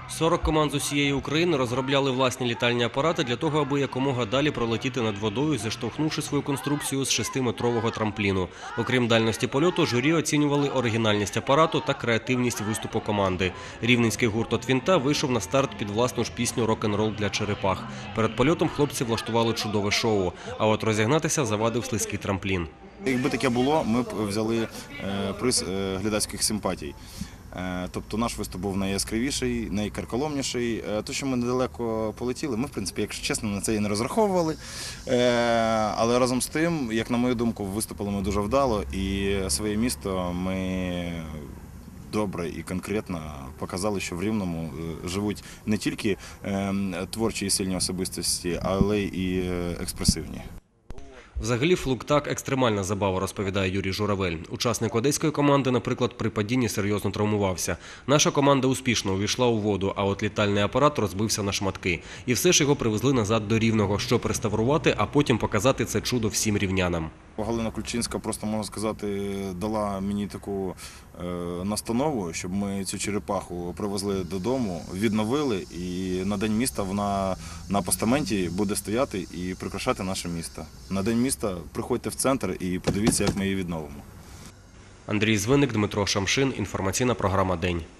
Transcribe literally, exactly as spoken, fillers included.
сорок команд з усієї України розробляли власні літальні апарати для того, аби якомога далі пролетіти над водою, зіштовхнувши свою конструкцію з шестиметрового трампліну. Окрім дальності польоту, журі оцінювали оригінальність апарату та креативність виступу команди. Рівненський гурт «От вінта» вийшов на старт під власну ж пісню «Рок-н-рол для черепах». Перед польотом хлопці влаштували чудове шоу, а от розігнатися завадив слизький трамплін. Якби таке було, ми б взяли приз глядацьких симпатій. Тобто наш виступ був найяскравіший, найкарколомніший. То, що ми недалеко полетіли, ми, в принципі, якщо чесно, на це і не розраховували. Але разом з тим, як на мою думку, виступили ми дуже вдало, і своє місто ми добре і конкретно показали, що в Рівному живуть не тільки творчі і сильні особистості, але і експресивні. Взагалі флуктак – екстремальна забава, розповідає Юрій Журавель. Учасник одеської команди, наприклад, при падінні серйозно травмувався. Наша команда успішно увійшла у воду, а от літальний апарат розбився на шматки. І все ж його привезли назад до Рівного, щоб реставрувати, а потім показати це чудо всім рівнянам. Галина Кульчинська, просто, можна сказати, дала мені таку е, настанову, щоб ми цю черепаху привезли додому, відновили, і на День міста вона на постаменті буде стояти і прикрашати наше місто. На День міста приходьте в центр і подивіться, як ми її відновимо. Андрій Звиник, Дмитро Шамшин. Інформаційна програма «День».